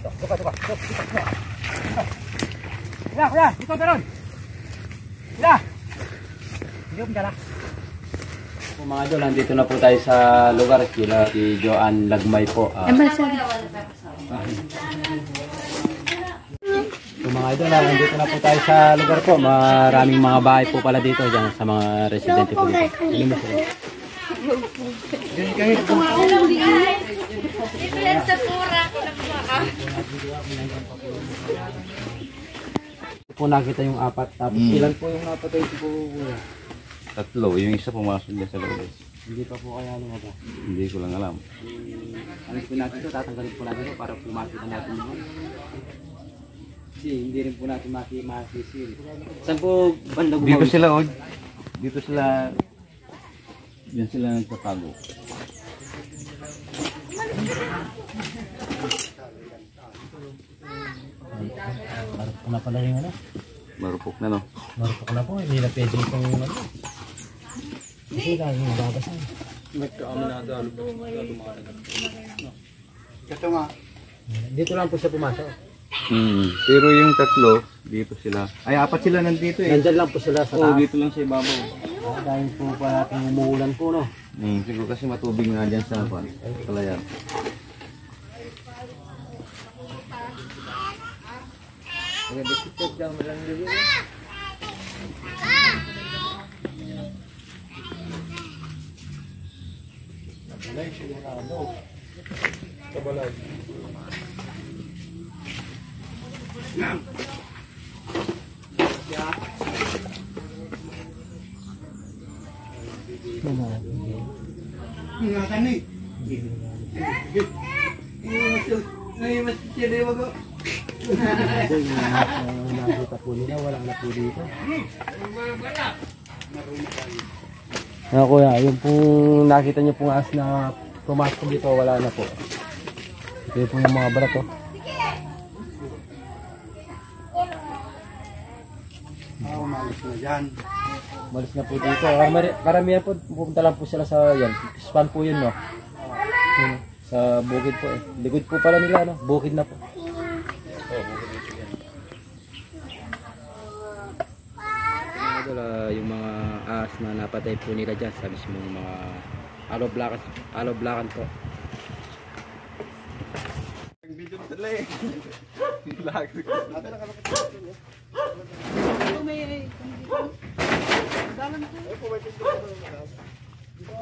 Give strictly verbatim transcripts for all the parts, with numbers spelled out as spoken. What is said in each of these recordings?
dito. Tuka, tuka. Tuka, tuka. Kuya, kuya, dito meron. Kuya. Hindi ko dala. Po mga idol, nandito na po tayo sa lugar kila si Joanne Lagmay po. Uh, so mga idol, nandito na po tayo sa lugar po. Maraming mga bahay po pala dito dyan sa mga residente po dito. Ano mo sila? Po nakita yung apat. Tapos mm. ilan po yung napatay po? Tatlo. Yung isa pumasok din sa loob. Hindi pa po kaya lumabas. Hindi ko lang alam. Ano po natin ito? Tatanggalin po natin ito para pumakita natin yun. Kasi hindi rin po natin masisil. Saan po banda gumawin? Dito sila, oh. Dito sila. Diyan sila nagtatago. Marupok na pala yung ano? Marupok na, no? Marupok na po. Hindi na pwede itong ano. Kasi lang yung babasan. Nagkaaminado. Ito nga. Dito lang po siya pumasok. Hmm. Pero yung tatlo, dito sila. Ay, apat sila nandito eh. Nandyan lang po sila sa taas. Oo, dito lang sa ibabaw. Ah, dahil po pa natin umuulan po, no? Hmm, siguro kasi matubig nga dyan sa pan. Kalayan. Nag-dikit daw malang lulo. Nabalay sigurado. Nabalay. Nga kani. Ini masih cedera bago. Nakita po nila, wala na po dito. Ano kuya, yung pong nakita nyo pong as na pumasok dito, wala na po. Ito po yung mga balat, oh. Ah, umalis na dyan. Malis na po dito. Karami- Karamihan po, pupunta lang po sila sa yan. Span po yun, no? Yun, sa bukid po eh. Likod po pala nila, no? Bukid na po. Uh, yung mga ahas na napatay po nila dyan sa mismong mga aloblakan, aloblakan po. Ang video nila eh. Lag. Ate na kalakit. Ito may dalan ko. Ay, pumating ko. Dito.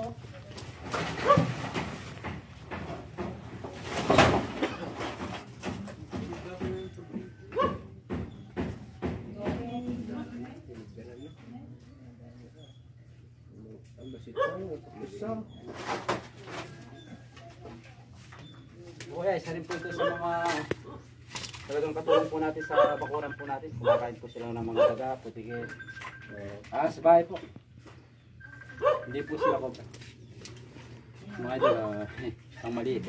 Kuya, isa rin po ito sa mga talagang katulong po natin sa bakuran po natin. Kumakain po sila ng mga daga, putigil. Ah, sa bahay po. Hindi po sila kontra. Mga idol, uh, ang maliit.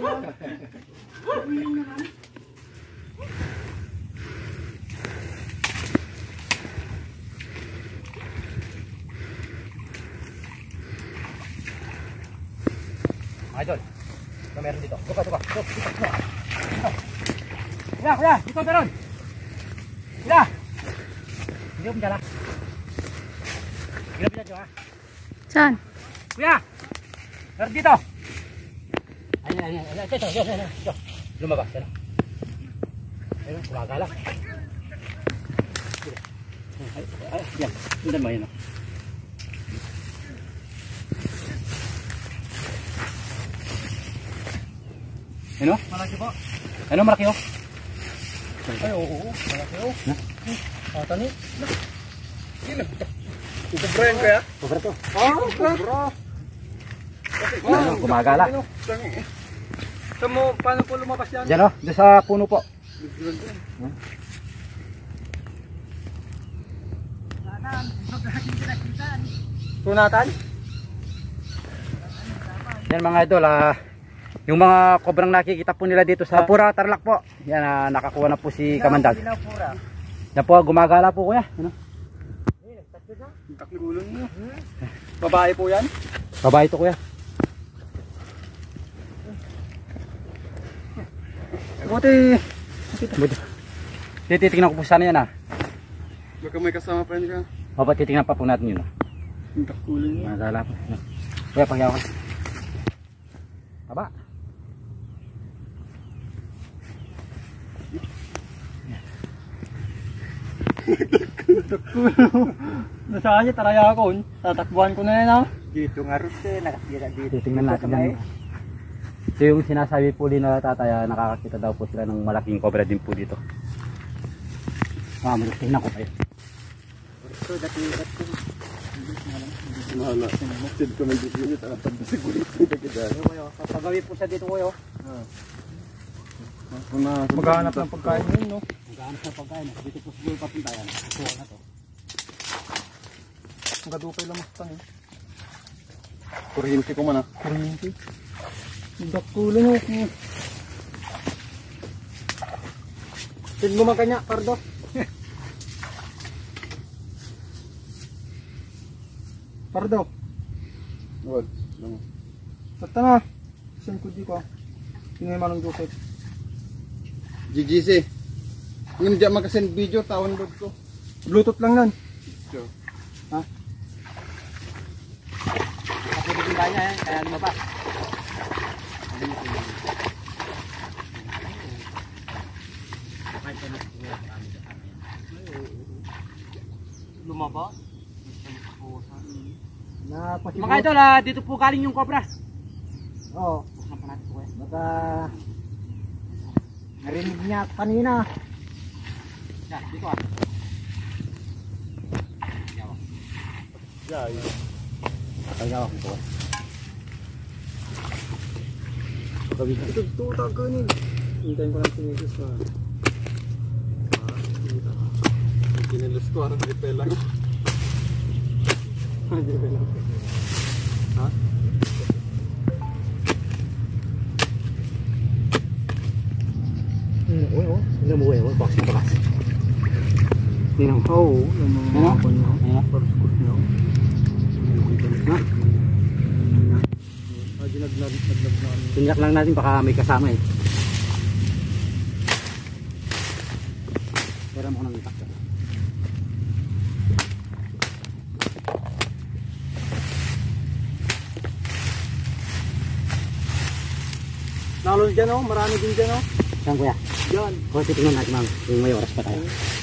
Idol, ito meron dito. Tuka, tuka. Tuka, tuka, tuka. Kuya, kuya, dito meron. Kuya. Hindi ko dala. Hindi ko dala, ha? Saan? Kuya. Meron dito. Ayan, ayan, ayan. Ito, ito, ito, ito, ito. Lumabas, ito. Ayun, kumagala. Ay, ay, yan. Hindi mo yun, ano? Malaki po. Ano malaki oh? Ay, oo, oo. Malaki oh. Ah, tani. Kubra yan kaya? Kubra to. Ah, kubra. Ano, gumagala. Saan mo, paano po lumabas yan? Diyan oh, diyan sa puno po. Hmm? Tunatan? Yan mga idol, ah, yung mga kobrang nakikita po nila dito sa Pura, Tarlac po. Yan, ah, nakakuha na po si Kamandag. Yan po, gumagala po kuya. Ano? Takligulon mo. Babae po yan? Babae ito kuya. Buti, Buti. Titingnan ko po sana yan ah. Baka may kasama pa rin ka. O ba titingnan pa po natin yun ah. Ang takulin mo. Madala po. Kuya, pagyaw ka. Aba. Nasaan niya, taraya ako. Tatakbuhan ko na yan ah. Dito nga Rute, nakatira dito. Titingnan natin yan. So yung sinasabi po din na tataya, nakakakita daw po sila ng malaking cobra din po dito. Ah, mag tingnan ko kayo. Ito, dati-dat ko. Mahala. Masid ko may dito. Tatag na siguro ito. Pagawi po siya dito kuya. Maghahanap ng pagkain yun, no? Maghahanap ng pagkain. Dito po siguro papunta yan. Kuha na to. Ang kadupay lang mas eh. Kuryente ko man ah. Kuryente. Dakulan mo. Tin mo man kanya, Pardo. Pardo. Wag. Sata na. Saan ko di ko. Tingnan mo ng Joseph. G G C. Ngayon diyan makasend video, tawon load ko. Bluetooth lang yan. Sure. Ha? Ako din tayo yan. Kaya lumabas. Lumaba? Na, mga idol, ah, dito po galing yung cobra. Oo. Buksan pa natin po eh. Baka narinig niya kanina. Yan, dito ah. Yeah, Kaya ako po. Pagkabit na. Ito, ito, taganin. Hintayin ko lang si Mrs. na. Kinilos ko, harap di lang. Hindi ba lang? Ha? Oo, oo. Hindi mo eh. Box na box. Tingnan ko. Oo, yung mga Ano? hapon niya. Ano? Parskos niya. Ha? Ah, ginaglag, naglag namin. Tinyak lang natin baka may kasama eh. Pero mo nang itak. Nalon dyan oh, marami din dyan oh. Saan kuya? Dyan. O, titignan natin ma'am. Kung may oras pa tayo.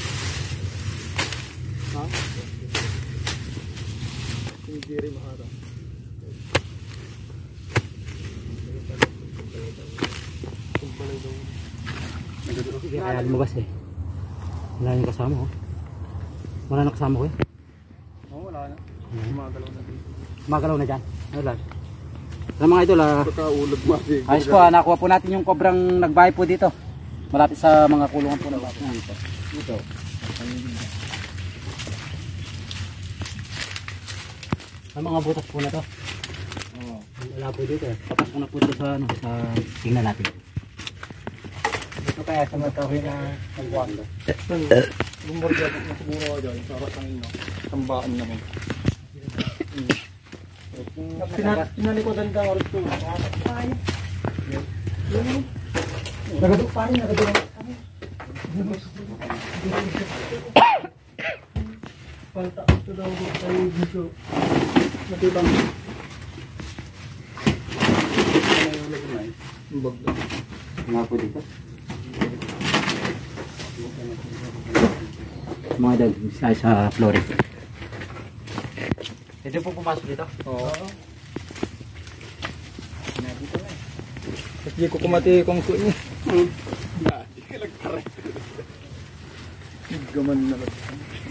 Ha? Hindi rin mahara. Sige, kaya lumabas eh. Wala yung kasama oh. Wala na kasama ko eh. Oo, wala na. Gumagalaw na dito. Magalaw na dyan. Wala. Sa mga idol ah. Pagkaulog matig. Ayos po ah, nakuha po natin yung kobrang nagbahay po dito. Malapit sa mga kulungan po ng bato. Dito. Dito. Ang mga butas po na to. Oo. Wala po dito eh. Papas ko na po dito sa ano. Sa tingnan natin. Ito kaya sa matawin na nagwanda. Bumbardiya na siguro ako dyan. Sa arat ng ino. Tambaan naman. Pinalikodan ka oras ko. Nagadok pa rin, nagadok. Palta ito daw ko tayo dito. Nakita mo. Ano yung lagi na eh? Yung bag na. Mga po dito. Mga idol, isa sa flooring. Ito po pumasok dito? Oo. Kasi ko kumati kung ko ni. Hindi ka nagkaray. Gaman na lang.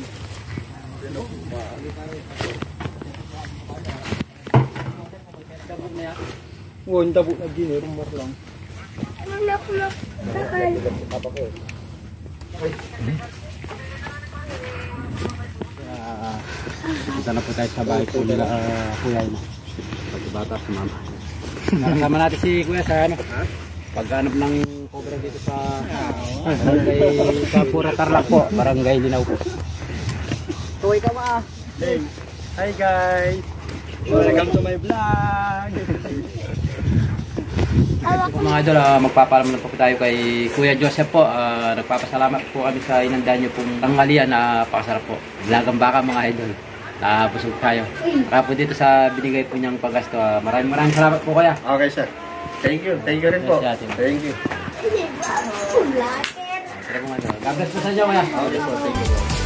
Oo, yung tabo na din eh. Rumor lang. Lulak-lak. Sakal. Punta na po tayo sa bahay po nila uh, kuya na. Pagkabata si mama. Nakasama natin si kuya sa ano? Paghanap ng cobra dito sa barangay sa Pura Tarlac po. Barangay Linaw po. Tuloy ka ma. Hey. Hi guys. Welcome to my vlog. Mga idol, uh, magpapaalam na po tayo kay Kuya Joseph po. Uh, Ah, nagpapasalamat po kami sa inanda nyo pong tanghalian na pakasarap po. Lagang baka mga idol. Nabusog tayo. Kaya po dito sa binigay po niyang paggasto. ah, maraming maraming salamat po kuya. Okay, sir. Thank you. Thank you rin po. Yes, yes. Thank you. Hindi ba? Blatter. Salamat po. God bless po sa inyo kuya. Okay po. Thank you po.